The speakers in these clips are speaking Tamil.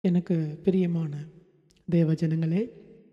எனக்கு பிரியமான தேவஜனங்களே,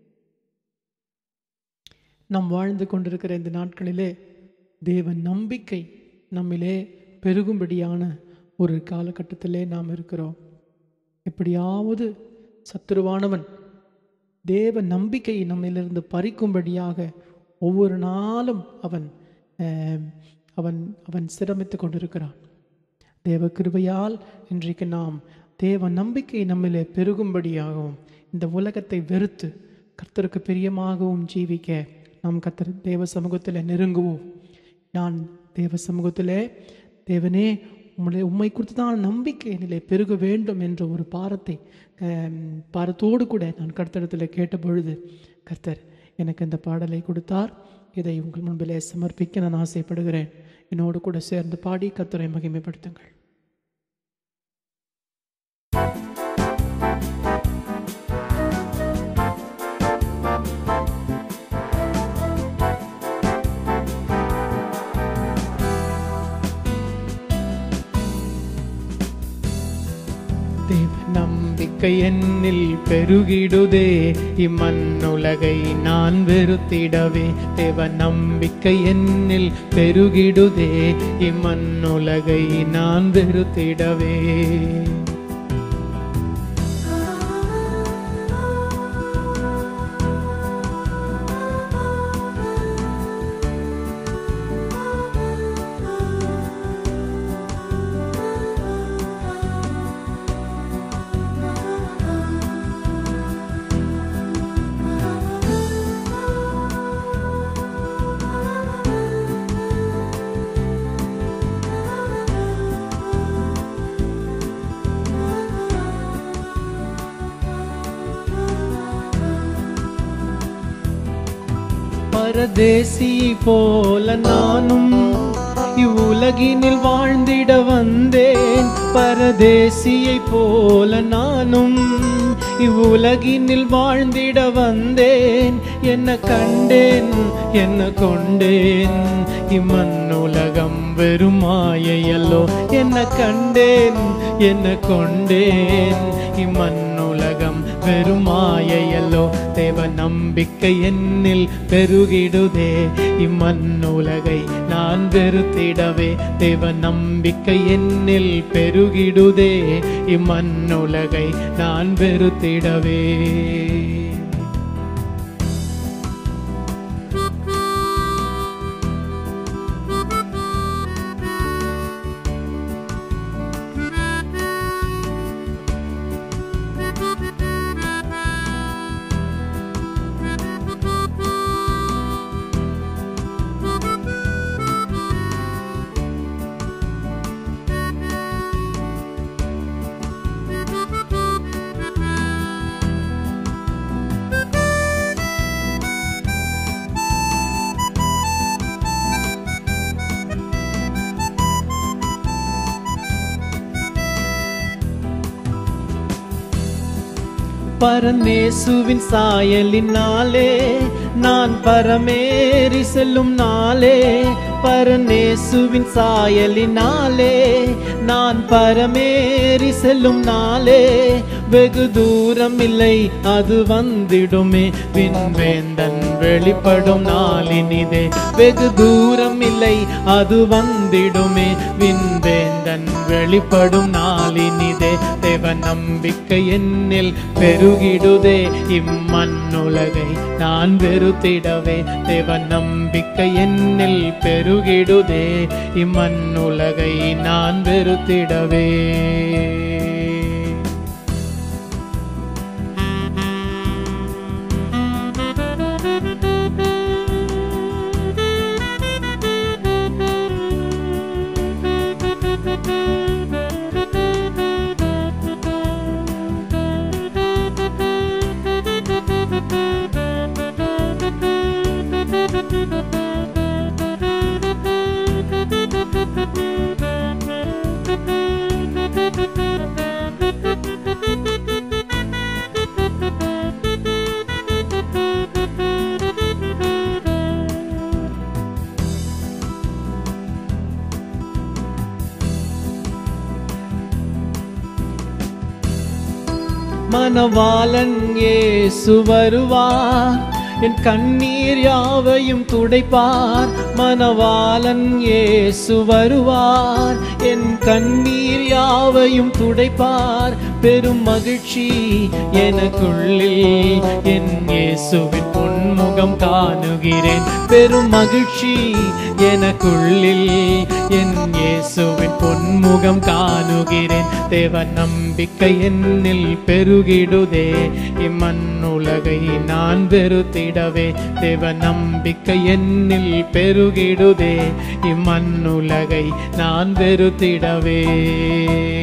நாம் வாழ்ந்து கொண்டிருக்கிற இந்த நாட்களிலே தேவ நம்பிக்கை நம்மிலே பெருகும்படியான ஒரு காலகட்டத்திலே நாம் இருக்கிறோம். எப்படியாவது சத்துருவானவன் தேவ நம்பிக்கையை நம்மிலிருந்து பறிக்கும்படியாக ஒவ்வொரு நாளும் அவன் அவன் அவன் சிரமித்து கொண்டிருக்கிறான். தேவ கிருபையால் இன்றைக்கு நாம் தேவ நம்பிக்கை நம்மிலே பெருகும்படியாகவும் இந்த உலகத்தை வெறுத்து கர்த்தருக்கு பிரியமாகவும் ஜீவிக்க நாம் கர்த்தர் தேவ சமூகத்தில் நெருங்குவோம். நான் தேவ சமூகத்திலே, தேவனே உம்மை குறித்து தான் நம்பிக்கை நிலை பெருக வேண்டும் என்ற ஒரு பாரத்தோடு கூட நான் கர்த்தரிடத்தில் கேட்ட பொழுது கர்த்தர் எனக்கு இந்த பாடலை கொடுத்தார். இதை உங்கள் முன்பிலே சமர்ப்பிக்க நான் ஆசைப்படுகிறேன். என்னோடு கூட சேர்ந்து பாடி கர்த்தரை மகிமைப்படுத்துங்கள். தேவ நம்பிக்கை என்னில் பெருகிடுதே, இம்மண்ணுலகை நான் வெறுத்திடவே. தேவ நம்பிக்கை என்னில் பெருகிடுதே, இம்மண்ணுலகை நான் வெறுத்திடவே. பரதேசி போல நானும் இவ்வுலகினில் வாழ்ந்திட வந்தேன். பரதேசியை போல நானும் இவ்வுலகினில் வாழ்ந்திட வந்தேன். என்ன கண்டேன் என்ன கொண்டேன், இம்மண்ணுலகம் வெறும் மாயையல்லோ. என்ன கண்டேன் என்ன கொண்டேன், இம்மண்ணுலகம் வெறும் மாயையல்லோ. தேவ நம்பிக்கை என்னில் பெருகிடுதே, இம்மண்ணுலகை நான் வெறுத்திடவே. தேவ நம்பிக்கை என்னில் பெருகிடுதே, இம்மண்ணுலகை நான் வெறுத்திடவே. பரமேசுவின் சாயலினாலே நான் பரமேறி செல்லும் நாளே. பரமேசுவின் சாயலினாலே நான் பரமேறி செல்லும் நாளே. வெகு தூரம் இல்லை அது வந்திடுமே, விண்வேந்தன் வெளிப்படும் நாளினிதே. வெகு தூரம் இல்லை அது வந்திடுமே, விண்வேந்தன் வெளிப்படும் நாளினிதே. தேவ நம்பிக்கை என்னில் பெருகிடுதே, இம்மண்ணுலகை நான் வெறுத்திடவே. தேவ நம்பிக்கை என்னில் பெருகிடுதே, இம்மண்ணுலகை நான் வெறுத்திடவே. மணவாளன் இயேசு வருவார், என் கண்ணீர் யாவையும் துடைப்பார். மணவாளன் இயேசு வருவார், என் கண்ணீர் யாவையும் துடைப்பார். பெரும் மகிழ்ச்சி எனக்குள்ளில், என் இயேசுவின் பொன்முகம் காணுகிறேன். பெரும் மகிழ்ச்சி எனக்குள்ளில், என் இயேசுவின் பொன்முகம் காணுகிறேன். தேவ நம்பிக்கை என்னில் பெருகிடுதே, இம்மண்ணுலகை நான் வெறுத்திடவே. தேவ நம்பிக்கை என்னில் பெருகிடுதே, இம்மண்ணுலகை நான் வெறுத்திடவே.